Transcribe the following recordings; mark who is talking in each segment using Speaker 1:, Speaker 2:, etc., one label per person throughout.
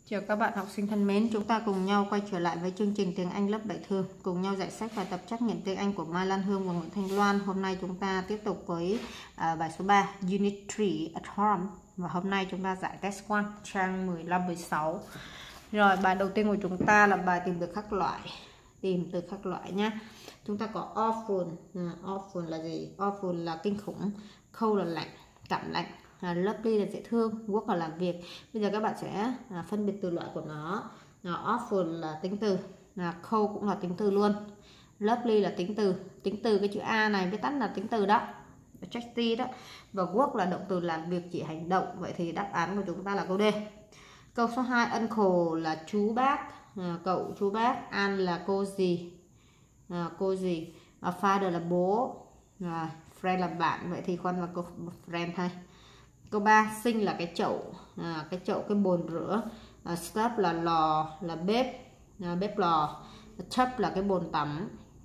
Speaker 1: Chào các bạn học sinh thân mến, chúng ta cùng nhau quay trở lại với chương trình tiếng Anh lớp 7 thường, cùng nhau giải sách và tập trắc nghiệm tiếng Anh của Mai Lan Hương và Nguyễn Thanh Loan. Hôm nay chúng ta tiếp tục với bài số 3, Unit 3 at Home. Và hôm nay chúng ta giải test 1, trang 15-16. Rồi, bài đầu tiên của chúng ta là bài tìm từ các loại. Tìm từ các loại nhé. Chúng ta có awful. Awful là gì? Awful là kinh khủng, cold là lạnh, cảm lạnh. Lovely là dễ thương, work là làm việc. Bây giờ các bạn sẽ phân biệt từ loại của nó. Awful là tính từ, cold cũng là tính từ luôn, lovely là tính từ. Tính từ cái chữ A này viết tắt là tính từ đó, adjective đó. Và work là động từ làm việc, chỉ hành động. Vậy thì đáp án của chúng ta là câu D. Câu số 2, uncle là chú bác, cậu chú bác. An là cô gì, cô gì. Father là bố, friend là bạn. Vậy thì con là câu friend thôi. Câu 3, sink là cái chậu, cái bồn rửa. Stove là lò, là bếp, bếp lò. Tub là cái bồn tắm,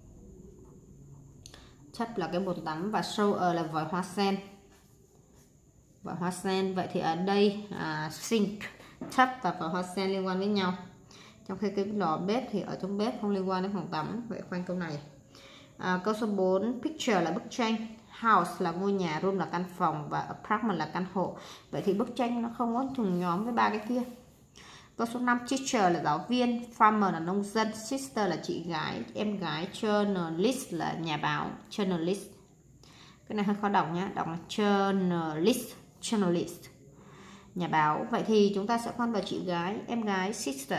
Speaker 1: tub là cái bồn tắm. Và shower là vòi hoa sen, vòi hoa sen. Vậy thì ở đây sink, tub và vòi hoa sen liên quan với nhau, trong khi cái lò bếp thì ở trong bếp, không liên quan đến phòng tắm. Vậy khoanh câu này. Câu số 4, picture là bức tranh. House là ngôi nhà, room là căn phòng và apartment là căn hộ. Vậy thì bức tranh nó không có trùng nhóm với ba cái kia. Câu số 5, teacher là giáo viên, farmer là nông dân, sister là chị gái, em gái, journalist là nhà báo, journalist. Cái này hơi khó đọc nhé, đọc là journalist, journalist, nhà báo. Vậy thì chúng ta sẽ khoan vào chị gái, em gái, sister.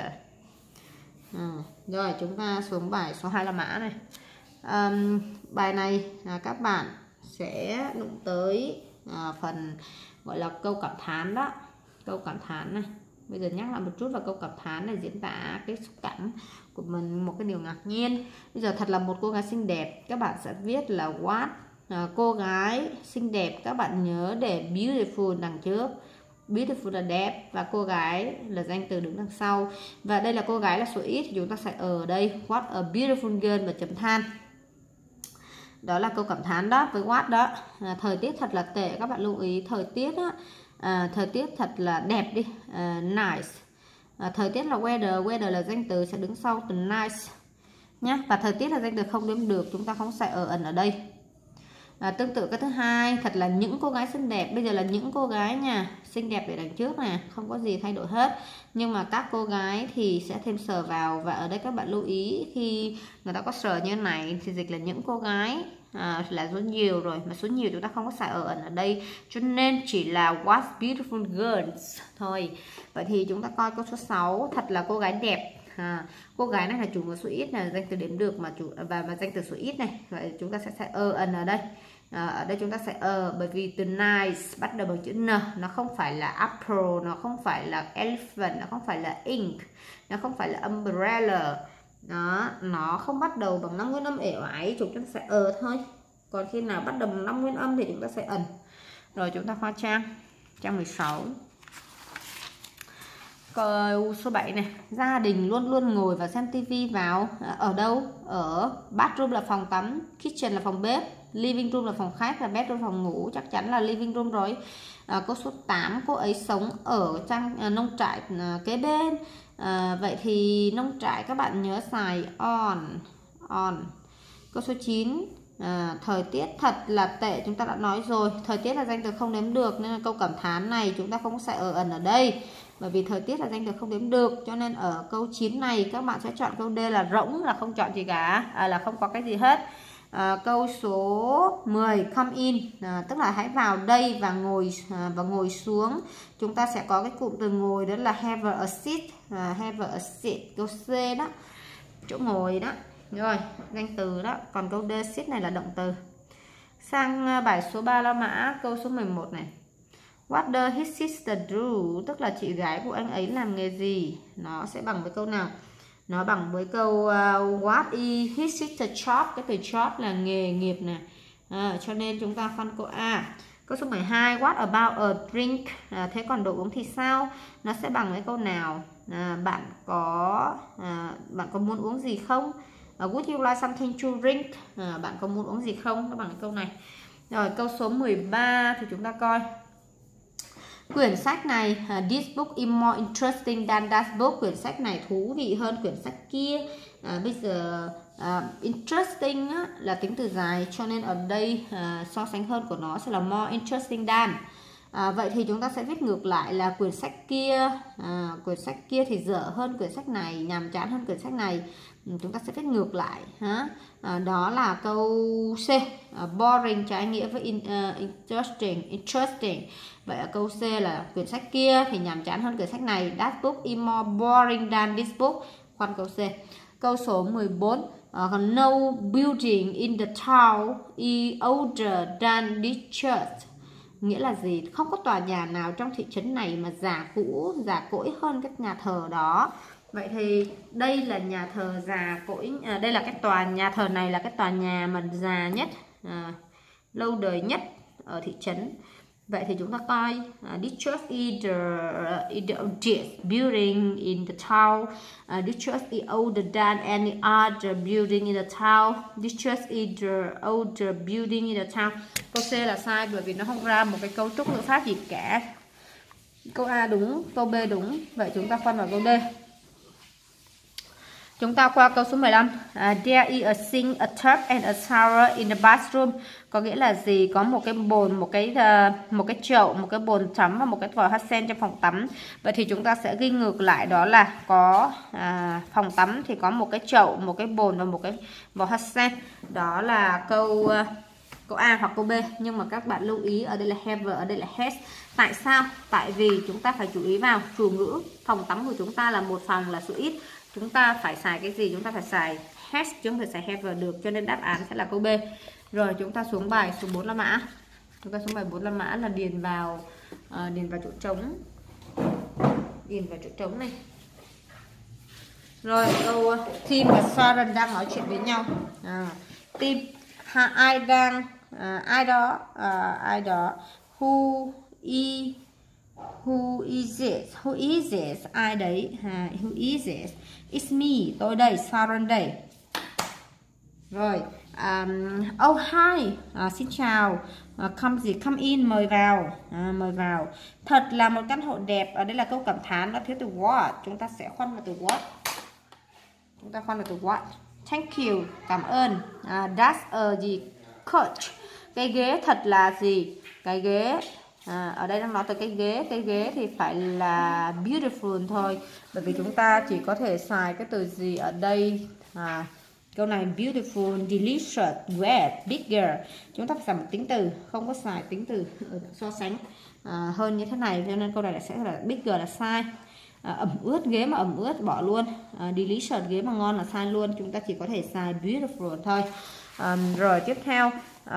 Speaker 1: Rồi chúng ta xuống bài số 2 là mã này. Bài này các bạn sẽ đụng tới phần gọi là câu cảm thán đó. Câu cảm thán này, bây giờ nhắc lại một chút vào câu cảm thán này, diễn tả cái xúc cảm của mình, một cái điều ngạc nhiên. Bây giờ thật là một cô gái xinh đẹp, các bạn sẽ viết là what. Cô gái xinh đẹp, các bạn nhớ để beautiful đằng trước, beautiful là đẹp, và cô gái là danh từ đứng đằng sau. Và đây là cô gái là số ít thì chúng ta sẽ ở đây what a beautiful girl và chấm than. Đó là câu cảm thán đó với what đó. Thời tiết thật là tệ, các bạn lưu ý thời tiết đó. Thời tiết thật là đẹp đi, nice. Thời tiết là weather, weather là danh từ sẽ đứng sau từ nice nhé. Và thời tiết là danh từ không đếm được, chúng ta không sẽ ở đây. Tương tự cái thứ hai, thật là những cô gái xinh đẹp. Bây giờ là những cô gái nha, xinh đẹp để đằng trước nè, không có gì thay đổi hết. Nhưng mà các cô gái thì sẽ thêm sờ vào. Và ở đây các bạn lưu ý, khi người ta có sờ như thế này thì dịch là những cô gái, là số nhiều rồi. Mà số nhiều chúng ta không có xài ở đây, cho nên chỉ là what beautiful girls thôi. Vậy thì chúng ta coi câu số 6, thật là cô gái đẹp. Cô gái này là chủ ngữ số ít, là danh từ đếm được mà mà danh từ số ít này. Vậy chúng ta sẽ ở đây. Ở đây chúng ta sẽ bởi vì từ nice bắt đầu bằng chữ n, nó không phải là apple, nó không phải là elephant, nó không phải là ink, nó không phải là umbrella. Đó, nó không bắt đầu bằng 5 nguyên âm ẻo ái, chúng ta sẽ thôi. Còn khi nào bắt đầu bằng 5 nguyên âm thì chúng ta sẽ ẩn. Rồi chúng ta khoa trang 16. Câu số 7 này, gia đình luôn luôn ngồi và xem tivi vào ở đâu? Ở bathroom là phòng tắm, kitchen là phòng bếp, living room là phòng khách, và bedroom phòng ngủ, chắc chắn là living room rồi. Câu số 8, cô ấy sống ở trang nông trại kế bên. Vậy thì nông trại các bạn nhớ xài on. Câu số 9, thời tiết thật là tệ, chúng ta đã nói rồi, thời tiết là danh từ không đếm được, nên là câu cảm thán này chúng ta không sẽ ở đây, bởi vì thời tiết là danh từ không đếm được. Cho nên ở câu 9 này các bạn sẽ chọn câu D là rỗng, là không chọn gì cả, là không có cái gì hết. Câu số 10, come in, tức là hãy vào đây và ngồi xuống. Chúng ta sẽ có cái cụm từ ngồi, đó là have a seat, have a seat. Câu C đó, chỗ ngồi đó. Rồi, danh từ đó. Còn câu D, sit này là động từ. Sang bài số 3 la mã, câu số 11 này. What does his sister do? Tức là chị gái của anh ấy làm nghề gì? Nó sẽ bằng với câu nào? Nó bằng với câu what is his sister job? Cái từ job là nghề nghiệp nè. Cho nên chúng ta phân câu A. Câu số 12, what about a drink? Thế còn đồ uống thì sao? Nó sẽ bằng với câu nào? Bạn có muốn uống gì không? Would you like something to drink? Bạn có muốn uống gì không? Nó bằng câu này. Rồi câu số 13 thì chúng ta coi. Quyển sách này, this book is more interesting than that book. Quyển sách này thú vị hơn quyển sách kia. Bây giờ interesting á, là tính từ dài, cho nên ở đây so sánh hơn của nó sẽ là more interesting than. Vậy thì chúng ta sẽ viết ngược lại là quyển sách kia thì dở hơn quyển sách này, nhàm chán hơn quyển sách này. Chúng ta sẽ viết ngược lại. Đó là câu C. Boring trái nghĩa với interesting. Vậy ở câu C là quyển sách kia thì nhàm chán hơn quyển sách này. That book is more boring than this book. Khoan câu C. Câu số 14. No building in the town is older than this church. Nghĩa là gì? Không có tòa nhà nào trong thị trấn này mà già cỗi hơn các nhà thờ đó. Vậy thì đây là nhà thờ già cỗi, đây là cái nhà thờ này là cái tòa nhà mà già nhất, lâu đời nhất ở thị trấn. Vậy thì chúng ta coi this church is the oldest building in the town. This church is older than any other building in the town. This church is the older building in the town. Câu C là sai bởi vì nó không ra một cái cấu trúc ngữ pháp gì cả. Câu A đúng, câu B đúng. Vậy chúng ta khoan vào câu D. Chúng ta qua câu số 15. There is a sink, a tub and a shower in the bathroom. Có nghĩa là gì? Có một cái bồn, một cái chậu, một cái bồn tắm và một cái vòi hot sen trong phòng tắm. Vậy thì chúng ta sẽ ghi ngược lại, đó là có phòng tắm thì có một cái chậu, một cái bồn và một cái vòi hot sen. Đó là câu A hoặc câu B. Nhưng mà các bạn lưu ý ở đây là have, ở đây là has. Tại sao? Tại vì chúng ta phải chú ý vào chủ ngữ. Phòng tắm của chúng ta là một phòng, là số ít. Chúng ta phải xài cái gì? Chúng ta phải xài has, chứ không thể xài have được. Cho nên đáp án sẽ là câu B. Rồi chúng ta xuống bài số 4 La Mã. Chúng ta xuống bài 4 La Mã là điền vào chỗ trống. Điền vào chỗ trống này. Rồi câu Tim và Sharon đang nói chuyện với nhau. Tim, ai đó who is it? Ai đấy? Who is it? It's me, tôi đây, Sharon đây. Rồi, oh hi, xin chào, come in, mời vào. Thật là một căn hộ đẹp. Ở đây là câu cảm thán, nó thiếu từ what. Chúng ta sẽ khoan vào từ what. Thank you, cảm ơn. That's a gì? Couch. Cái ghế thật là gì? Cái ghế. Ở đây đang nói tới cái ghế thì phải là beautiful thôi, bởi vì chúng ta chỉ có thể xài cái từ gì ở đây. Câu này beautiful, delicious, great, bigger. Chúng ta phải xài một tính từ, không có xài tính từ so sánh hơn như thế này, cho nên câu này sẽ là bigger là sai. Ẩm ướt, ghế mà ẩm ướt bỏ luôn. Delicious, ghế mà ngon là sai luôn. Chúng ta chỉ có thể xài beautiful thôi. Rồi tiếp theo,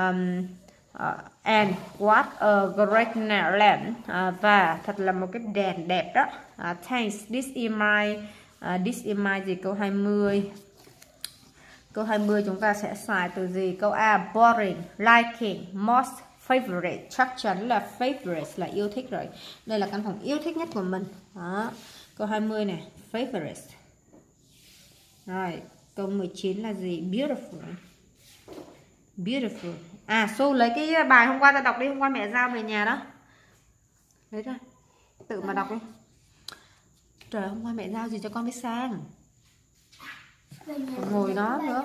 Speaker 1: and what a great lamp. Và thật là một cái đèn đẹp đó. Thanks, this is my gì? Câu 20. Câu 20 chúng ta sẽ xài từ gì? Câu A, boring, liking, most, favorite. Chắc chắn là favorite là yêu thích rồi. Đây là căn phòng yêu thích nhất của mình. Đó. Câu 20 này, favorite. Rồi, câu 19 là gì? Beautiful. Su lấy cái bài hôm qua ta đọc đi, hôm qua mẹ giao về nhà đó. Lấy ra, tự mà đọc đi. Trời, hôm qua mẹ giao gì cho con biết sang. Ngồi đó nữa.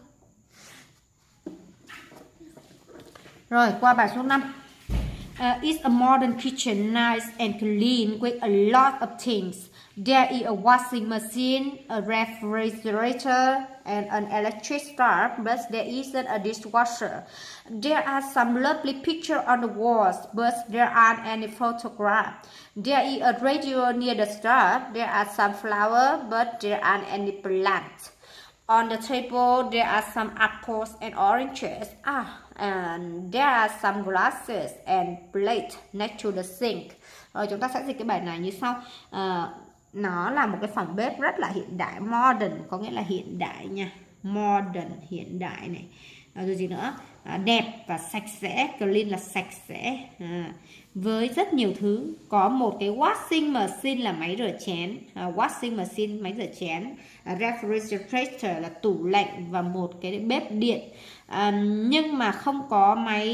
Speaker 1: Rồi, qua bài số 5. It's a modern kitchen, nice and clean with a lot of things. There is a washing machine, a refrigerator, and an electric stove, but there isn't a dishwasher. There are some lovely pictures on the walls, but there aren't any photographs. There is a radio near the stove. There are some flowers, but there aren't any plants. On the table, there are some apples and oranges. And there are some glasses and plates next to the sink. Rồi chúng ta sẽ dịch cái bài này như sau. Nó là một cái phòng bếp rất là hiện đại, modern có nghĩa là hiện đại nha. Modern, hiện đại này. Rồi gì nữa? Đẹp và sạch sẽ, clean là sạch sẽ. Với rất nhiều thứ. Có một cái washing machine là máy rửa chén. Washing machine, máy rửa chén. Refrigerator là tủ lạnh và một cái bếp điện. Nhưng mà không có máy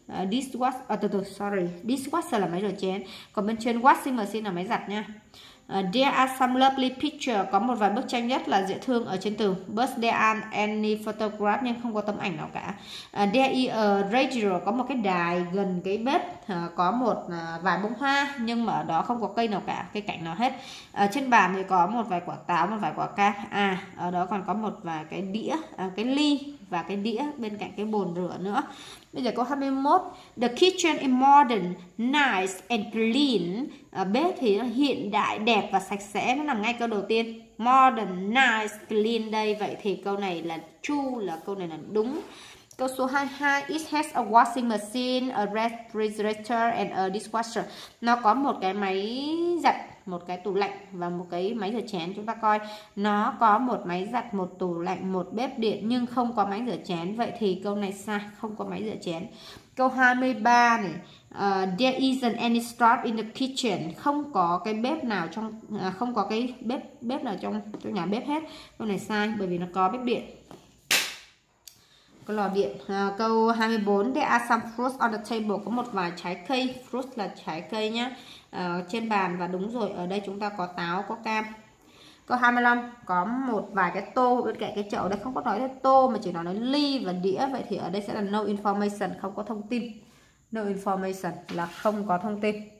Speaker 1: Dishwasher là máy rửa chén, còn bên trên washing machine là máy giặt nha. There are some lovely picture, có một vài bức tranh rất là dễ thương ở trên tường, but there aren't any photograph, nhưng không có tấm ảnh nào cả. There is a radio, có một cái đài gần cái bếp, có một vài bông hoa nhưng mà ở đó không có cây nào cả, cây cảnh nào hết. Trên bàn thì có một vài quả táo, một vài quả cam. Ở đó còn có một vài cái đĩa, cái ly và cái đĩa bên cạnh cái bồn rửa nữa. Bây giờ câu 21. The kitchen is modern, nice and clean. Bếp thì nó hiện đại, đẹp và sạch sẽ. Nó nằm ngay câu đầu tiên. Modern, nice, clean đây. Vậy thì câu này là true, là câu này là đúng. Câu số 22. It has a washing machine, a refrigerator and a dishwasher. Nó có một cái máy giặt, một cái tủ lạnh và một cái máy rửa chén. Chúng ta coi, nó có một máy giặt, một tủ lạnh, một bếp điện nhưng không có máy rửa chén. Vậy thì câu này sai, không có máy rửa chén. Câu 23 này. There isn't any stove in the kitchen. Không có cái bếp nào trong, không có cái bếp nào trong nhà bếp hết. Câu này sai bởi vì nó có bếp điện, có lò điện. Câu 24. There are some fruits on the table. Có một vài trái cây. Fruit là trái cây nhé, trên bàn. Và đúng rồi, ở đây chúng ta có táo, có cam. Câu 25. Có một vài cái tô bên cạnh cái chậu. Đây không có nói đến tô mà chỉ nói đến ly và đĩa. Vậy thì ở đây sẽ là no information, không có thông tin. No information là không có thông tin.